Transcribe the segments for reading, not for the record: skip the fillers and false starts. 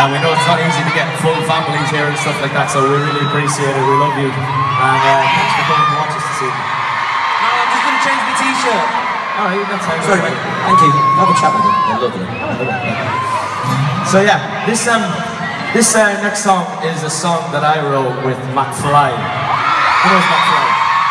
We know it's not easy to get full families here and stuff like that, so we really appreciate it. We love you, and thanks for coming to watch us this evening. No, I'm just going to change my t-shirt. Alright, that sounds Sorry, right. thank you. Have a chat with them. They're lovely. So yeah, this next song is a song that I wrote with McFly. Who knows McFly?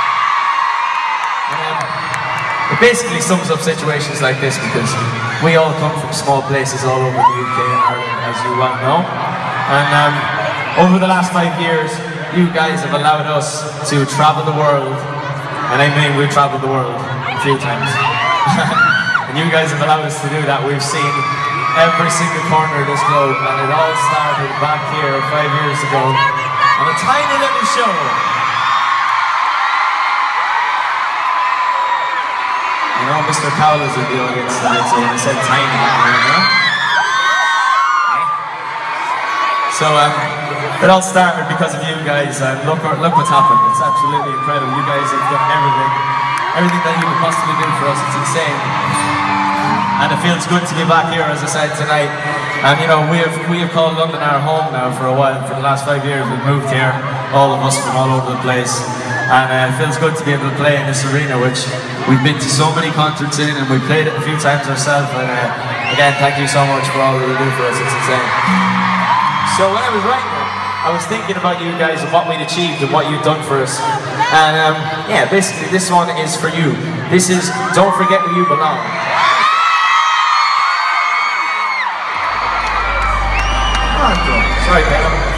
It basically sums up situations like this because we all come from small places all over the UK and Ireland, as you well know. And over the last 5 years, you guys have allowed us to travel the world. And I mean, we've traveled the world a few times. And you guys have allowed us to do that. We've seen every single corner of this globe, and it all started back here 5 years ago on a tiny little show. You know, Mr. Cowell is in the audience tonight, so he said tiny, you know? So, it all started because of you guys, and look what's happened. It's absolutely incredible. You guys have done everything that you could possibly do for us. It's insane. And it feels good to be back here, as I said, tonight. And you know, we have called London our home now for a while. For the last 5 years, we've moved here, all of us from all over the place. And it feels good to be able to play in this arena, which we've been to so many concerts in, and we played it a few times ourselves. And again, thank you so much for all that you do for us. It's insane. So when I was writing it, I was thinking about you guys and what we'd achieved and what you've done for us. And yeah, basically this one is for you. This is Don't Forget Where You Belong. Sorry, man.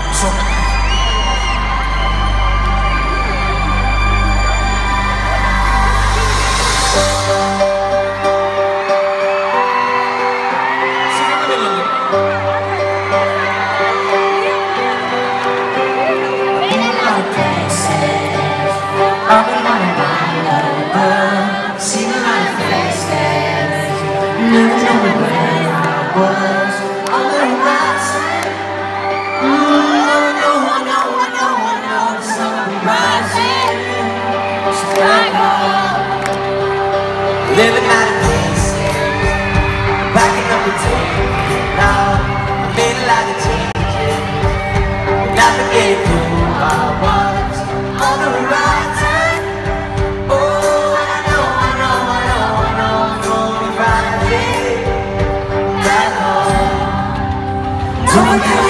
Living out of places, backing up the tape. Now I made a lot of changes, but not forgetting who I was on the horizon. Oh, I know I'm gonna be rising back home. Don't forget